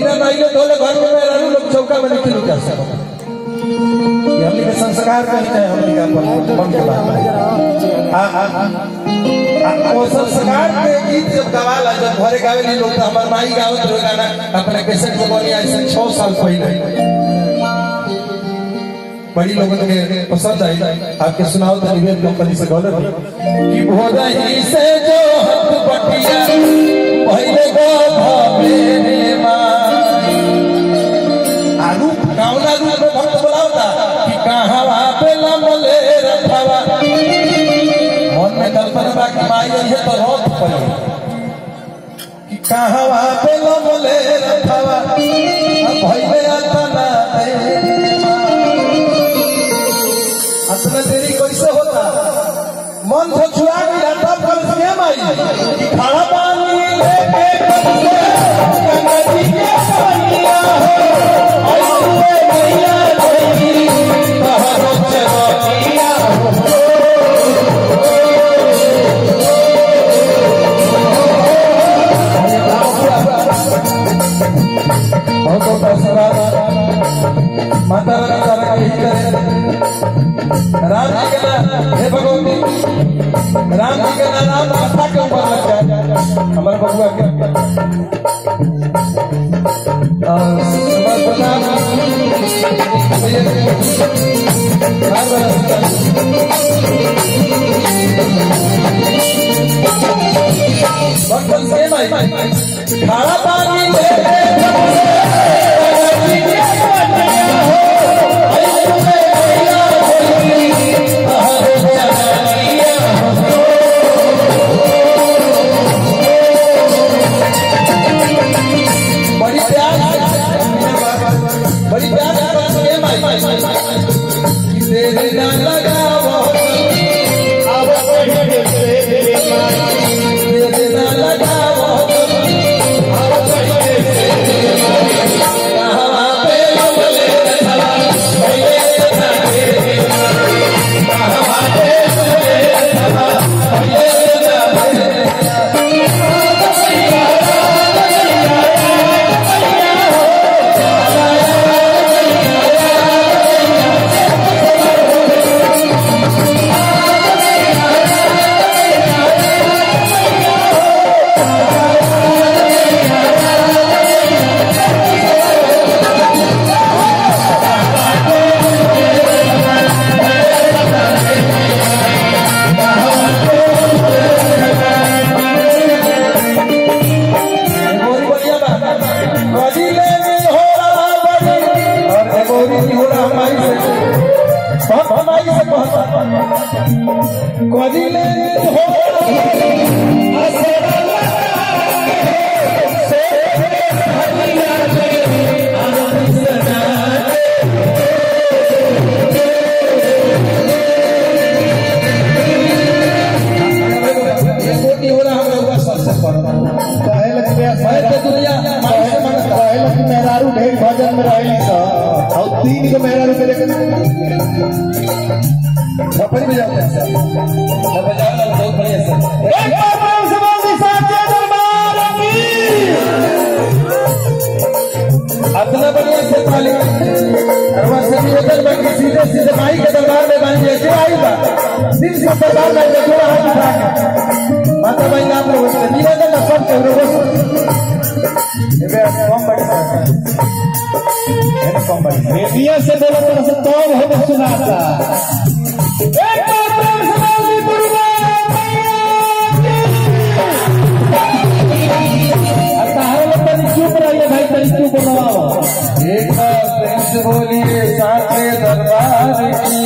बिना माइले धोले घर में रहू लोग चौका में निकल जा सकता हमनी के संस्कार करते हैं हमनी का मन के बात वो संस्कार के गीत जब गवाला जब घरे गावेली लोग तो हमार माई गावत रहे गाना अपने कैसेट में बनी ऐसे 6 साल पहले बड़ी लोगों के पसंद आई आपके सुनाओ तो निवेद कंपनी से गलत कि भोदही से जो हाथ पटिया पहले गो भावे माई आरू गावला रूप में भक्त बोलावता कि कहां पे लमले रखवा मन में कल्पना बा कि माई ये तो रोत पड़े कि कहां पे लमले रखवा भइले आतना अपना देरी कैसे होता मन से छुआ गया तब कल से माई खड़ा पानी लेके गंगा जी के पानिया हो ऐसे मैया देवी बहरो चलिया हो बहुत बहुत आशीर्वाद माता रानी यही करे राम जी का हे भगवती राम जी का नाम कथा के ऊपर लग जाए हमारे बबुआ के खाना पानी से बोलो तो हम सुनाता चुप रहिए भाई चुप बनाओ एक बार प्रेम से बोलिए साथे दरबार की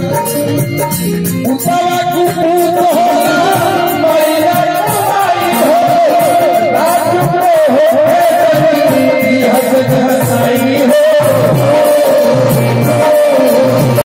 उतावा कुपूत हो